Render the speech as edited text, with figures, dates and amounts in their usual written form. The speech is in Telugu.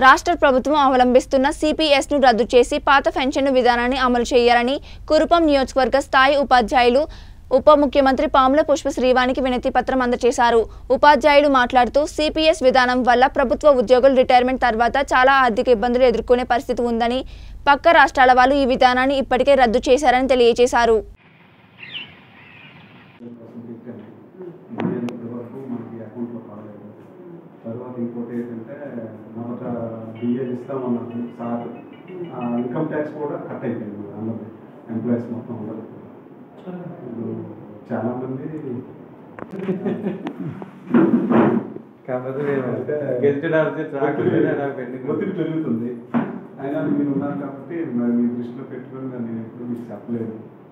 రాష్ట్ర ప్రభుత్వం అవలంబిస్తున్న సిపిఎస్ను రద్దు చేసి పాత పెన్షన్ విధానాన్ని అమలు చేయాలని కురుపం నియోజకవర్గ స్థాయి ఉపాధ్యాయులు ఉప ముఖ్యమంత్రి పాముల పుష్ప శ్రీవాణికి వినతి పత్రం అందజేశారు. ఉపాధ్యాయులు మాట్లాడుతూ సిపిఎస్ విధానం వల్ల ప్రభుత్వ ఉద్యోగులు రిటైర్మెంట్ తర్వాత చాలా ఆర్థిక ఇబ్బందులు ఎదుర్కొనే పరిస్థితి ఉందని, పక్క రాష్ట్రాల వాళ్ళు ఈ విధానాన్ని ఇప్పటికే రద్దు చేశారని తెలియజేశారు. ఇన్కమ్ ట్యాక్స్ కూడా కట్ అయిపోయింది అందరూ ఎంప్లాయీస్ మొత్తం ఉండదు. చాలా మంది ఒత్తిడి పెరుగుతుంది. అయినా మీరు ఉన్నారు కాబట్టి మీ దృష్టిలో పెట్టుకొని నేను ఎప్పుడు మీకు చెప్పలేదు.